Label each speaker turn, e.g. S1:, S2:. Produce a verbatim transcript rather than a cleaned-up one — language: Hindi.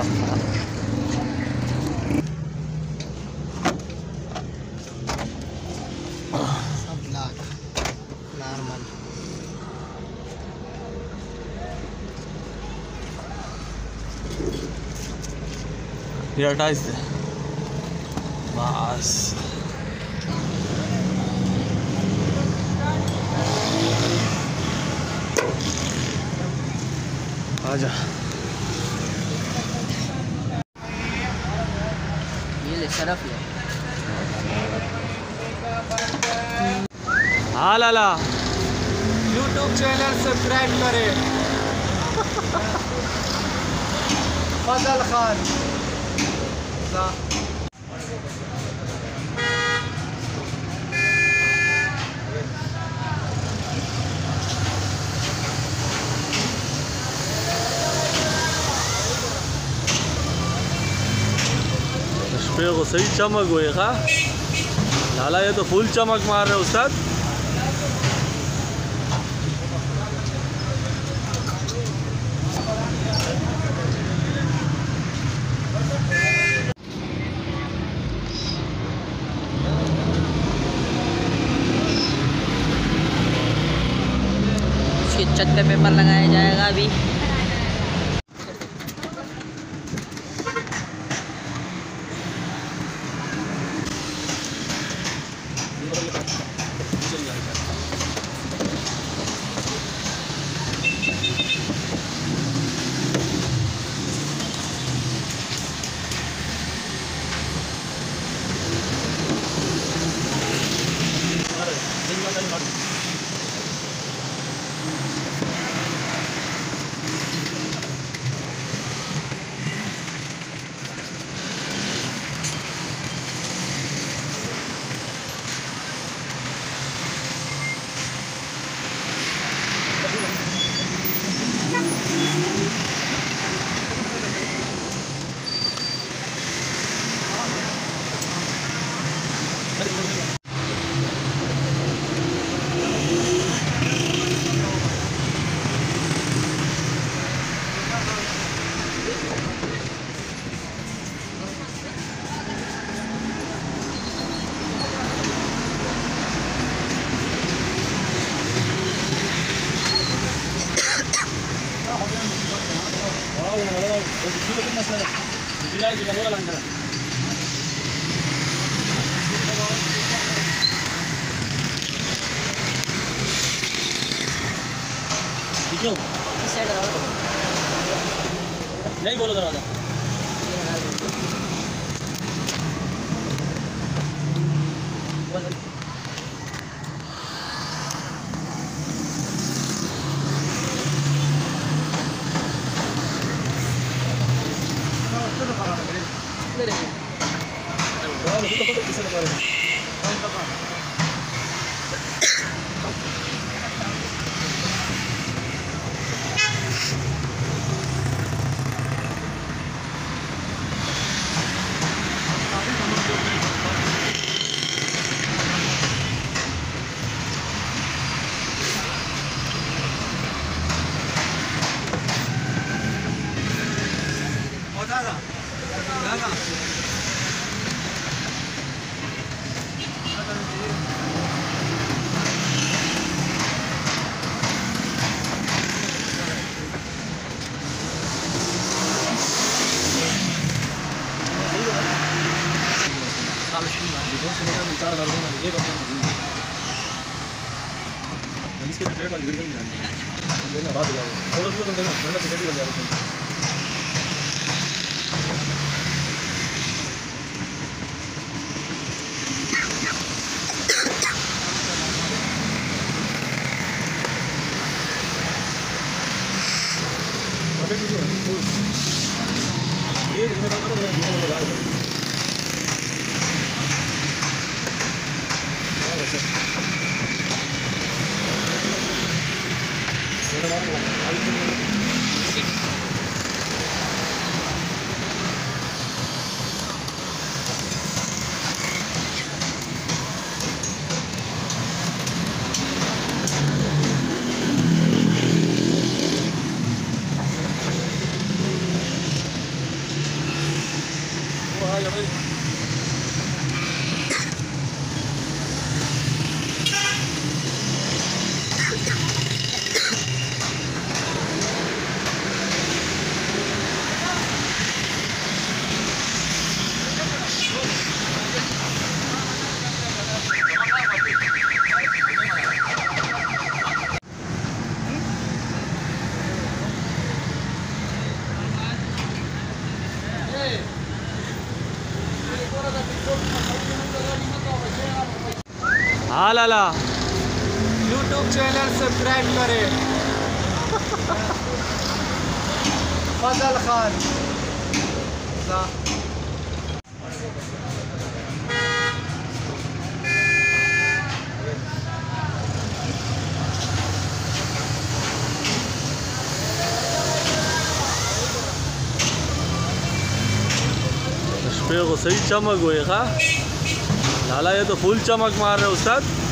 S1: सब लाख नॉर्मल।
S2: ये अट्ठाईस बस। आजा
S1: ये ले शरफ ले।
S2: हाँ लाला
S1: यूट्यूब चैनल सब्सक्राइब करें। फजल खान।
S2: पे को सही चमक हुए खा लाला, ये तो फुल चमक मार रहे उस्ताद।
S1: उसकी छत पे पेपर लगाया जाएगा अभी।
S2: क्यों
S1: इस साइड
S2: नहीं बोलो दरवाजा। हाँ लाला
S1: यूट्यूब चैनल सब्सक्राइब करें। फजल खान।
S2: इस पे को सही चमक हुई खा लाला, ये तो फुल चमक मार रहे उस्ताद।